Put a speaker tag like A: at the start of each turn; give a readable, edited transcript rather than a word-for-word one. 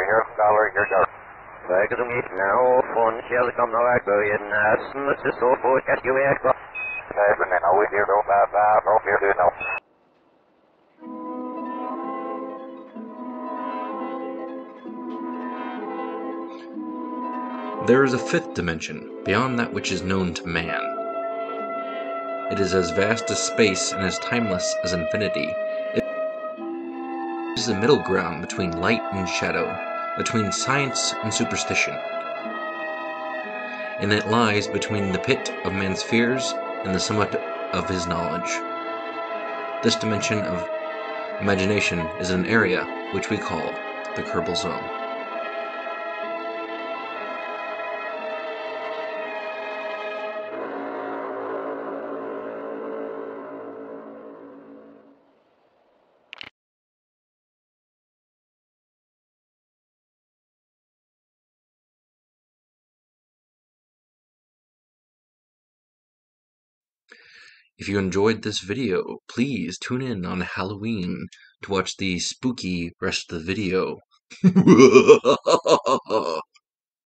A: here, dollar, you're go. Back of the meet now, phone shall come now, I go in, let's just so forth, get you back. Okay, but then I'll wait here, don't hope you're doing now.
B: There is a fifth dimension, beyond that which is known to man. It is as vast as space and as timeless as infinity. It is the middle ground between light and shadow, between science and superstition. And it lies between the pit of man's fears and the summit of his knowledge. This dimension of imagination is an area which we call the Kerbal Zone. If you enjoyed this video, please tune in on Halloween to watch the spooky rest of the video.